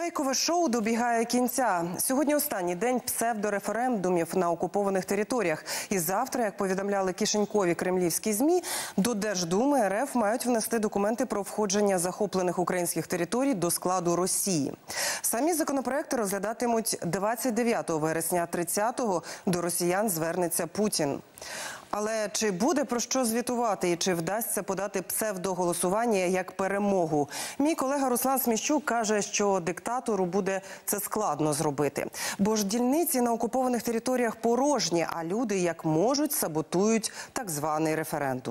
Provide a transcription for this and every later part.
Фейкове шоу добігає кінця. Сьогодні останній день псевдореферендумів на окупованих територіях. І завтра, як повідомляли кишенькові кремлівські ЗМІ, до Держдуми РФ мають внести документи про входження захоплених українських територій до складу Росії. Самі законопроекти розглядатимуть 29 вересня, 30-го до росіян звернеться Путін. Але чи буде про що звітувати і чи вдасться подати псевдоголосування як перемогу? Мій колега Руслан Сміщук каже, що диктатору буде це складно зробити. Бо ж дільниці на окупованих територіях порожні, а люди як можуть саботують так званий референдум.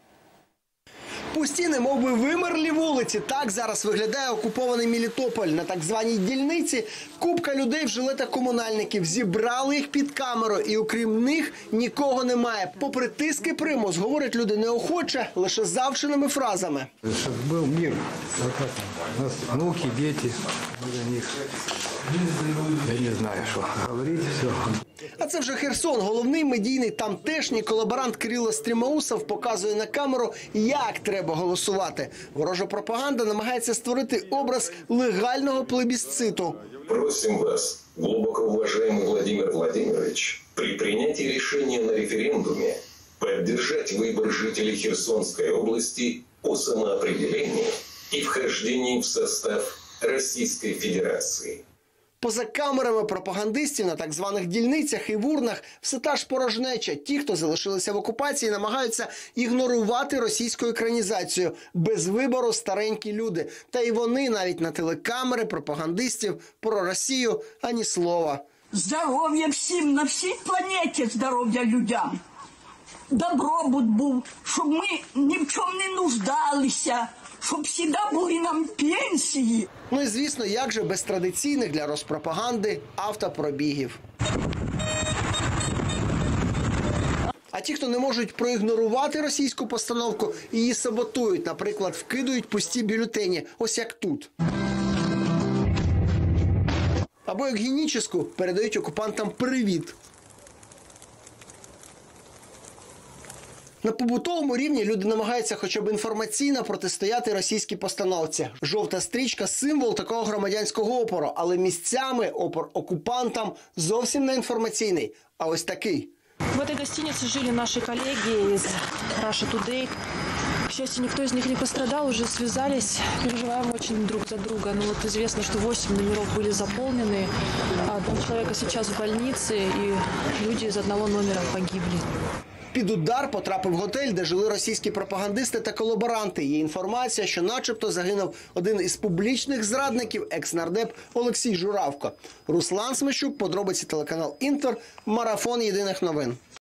Пусті, немовби вимерлі вулиці. Так зараз виглядає окупований Мелітополь. На так званій дільниці купка людей в жилетах комунальників. Зібрали їх під камеру і окрім них нікого немає. Попри тиск і примус, говорять люди неохоче, лише завченими фразами. Щоб був мир. У нас внуки, діти, для них. Я не знаю, що говорити, все. А це вже Херсон. Головний медійний тамтешній колаборант Кирило Стрімоусов показує на камеру, як треба голосувати. Ворожа пропаганда намагається створити образ легального плебісциту. Просим вас, глубоко уважаемый Владимир Владимирович, при принятии решения на референдуме поддержать выбор жителей Херсонской области о самоопределении и вхождении в состав Российской Федерации. Поза камерами пропагандистів на так званих дільницях і в урнах все та ж порожнеча. Ті, хто залишилися в окупації, намагаються ігнорувати російську екранізацію. Без вибору старенькі люди. Та й вони навіть на телекамери пропагандистів про Росію ані слова. Здоров'я всім, на всій планеті здоров'я людям. Добробут був, щоб ми ні в чому не нуждалися. Щоб завжди були нам пенсії. Ну і звісно, як же без традиційних для розпропаганди автопробігів. А ті, хто не можуть проігнорувати російську постановку, її саботують. Наприклад, вкидують пусті бюлетені, ось як тут. Або як геніческу передають окупантам привіт. На побутовому рівні люди намагаються хоча б інформаційно протистояти російській постановці. Жовта стрічка – символ такого громадянського опору, але місцями опор окупантам зовсім не інформаційний, а ось такий. В этой гостинице жили наши коллеги из Russia Today. К счастью, никто из них не пострадал, уже связались, переживаем очень друг за друга. Но вот известно, что 8 номеров были заполнены, а 2 человека сейчас в больнице, и люди из одного номера погибли. Під удар потрапив готель, де жили російські пропагандисти та колаборанти. Є інформація, що начебто загинув один із публічних зрадників, екс-нардеп Олексій Журавко. Руслан Сміщук, подробиці телеканал «Інтер», марафон єдиних новин.